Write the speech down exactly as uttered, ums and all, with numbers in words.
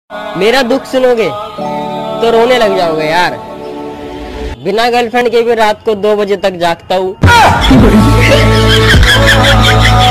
मेरा दुख सुनोगे तो रोने लग जाओगे यार। बिना गर्लफ्रेंड के भी रात को दो बजे तक जागता हूँ।